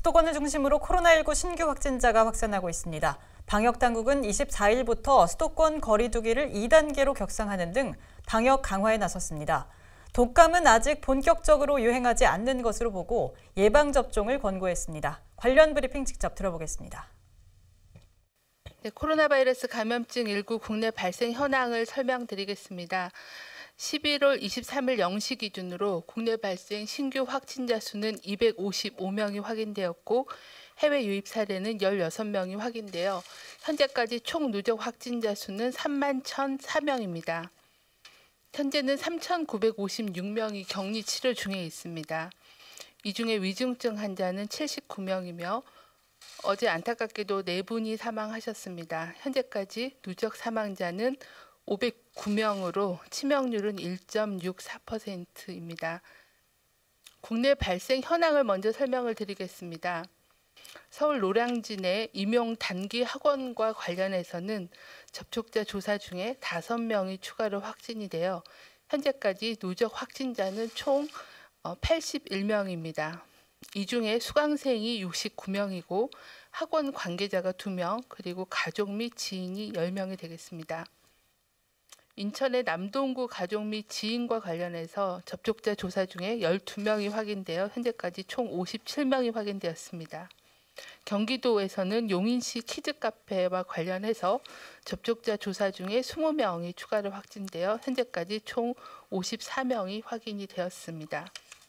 수도권을 중심으로 코로나19 신규 확진자가 확산하고 있습니다. 방역당국은 24일부터 수도권 거리 두기를 2단계로 격상하는 등 방역 강화에 나섰습니다. 독감은 아직 본격적으로 유행하지 않는 것으로 보고 예방접종을 권고했습니다. 관련 브리핑 직접 들어보겠습니다. 네, 코로나 바이러스 감염증 19 국내 발생 현황을 설명드리겠습니다. 11월 23일 0시 기준으로 국내 발생 신규 확진자 수는 255명이 확인되었고 해외 유입 사례는 16명이 확인되어 현재까지 총 누적 확진자 수는 31,004명입니다. 현재는 3,956명이 격리 치료 중에 있습니다. 이 중에 위중증 환자는 79명이며 어제 안타깝게도 4분이 사망하셨습니다. 현재까지 누적 사망자는 509명으로 치명률은 1.64%입니다. 국내 발생 현황을 먼저 설명을 드리겠습니다. 서울 노량진 내 임용 단기 학원과 관련해서는 접촉자 조사 중에 5명이 추가로 확진이 되어 현재까지 누적 확진자는 총 81명입니다. 이 중에 수강생이 69명이고 학원 관계자가 2명, 그리고 가족 및 지인이 10명이 되겠습니다. 인천의 남동구 가족 및 지인과 관련해서 접촉자 조사 중에 12명이 확인되어 현재까지 총 57명이 확인되었습니다. 경기도에서는 용인시 키즈카페와 관련해서 접촉자 조사 중에 20명이 추가로 확진되어 현재까지 총 54명이 확인이 되었습니다.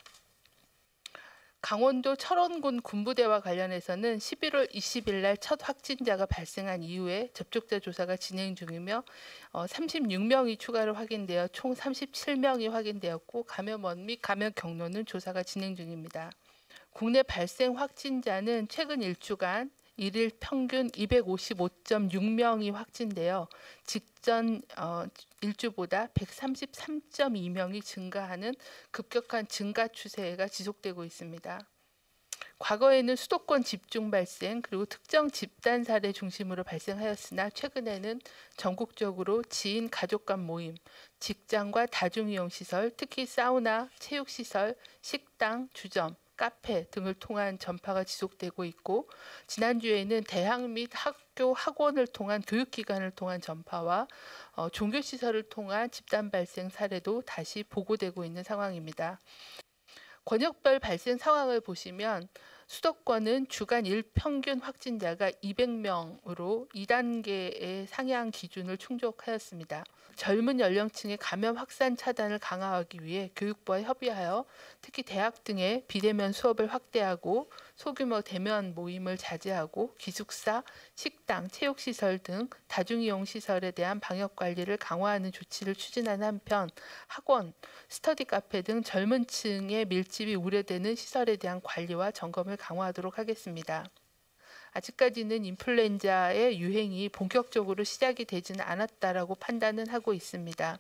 강원도 철원군 군부대와 관련해서는 11월 20일 날 첫 확진자가 발생한 이후에 접촉자 조사가 진행 중이며 36명이 추가로 확인되어 총 37명이 확인되었고 감염원 및 감염 경로는 조사가 진행 중입니다. 국내 발생 확진자는 최근 1주간 일일 평균 255.6명이 확진되어 직전 일주보다 133.2명이 증가하는 급격한 증가 추세가 지속되고 있습니다. 과거에는 수도권 집중 발생 그리고 특정 집단 사례 중심으로 발생하였으나 최근에는 전국적으로 지인 가족 간 모임, 직장과 다중이용시설, 특히 사우나, 체육시설, 식당, 주점, 카페 등을 통한 전파가 지속되고 있고 지난주에는 대학 및 학교, 학원을 통한 교육기관을 통한 전파와 종교시설을 통한 집단 발생 사례도 다시 보고되고 있는 상황입니다. 권역별 발생 상황을 보시면 수도권은 주간 일평균 확진자가 200명으로 2단계의 상향 기준을 충족하였습니다. 젊은 연령층의 감염 확산 차단을 강화하기 위해 교육부와 협의하여 특히 대학 등의 비대면 수업을 확대하고 소규모 대면 모임을 자제하고 기숙사, 식당, 체육시설 등 다중이용시설에 대한 방역관리를 강화하는 조치를 추진하는 한편 학원, 스터디 카페 등 젊은 층의 밀집이 우려되는 시설에 대한 관리와 점검을 강화하도록 하겠습니다. 아직까지는 인플루엔자의 유행이 본격적으로 시작이 되지는 않았다라고 판단은 하고 있습니다.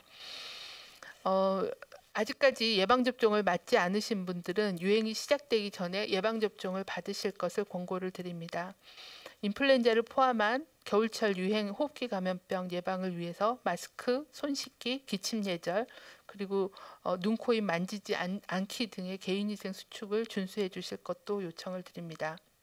아직까지 예방접종을 맞지 않으신 분들은 유행이 시작되기 전에 예방접종을 받으실 것을 권고를 드립니다. 인플루엔자를 포함한 겨울철 유행 호흡기 감염병 예방을 위해서 마스크, 손 씻기, 기침 예절, 그리고 눈, 코, 입 만지지 않기 등의 개인위생 수칙을 준수해 주실 것도 요청을 드립니다.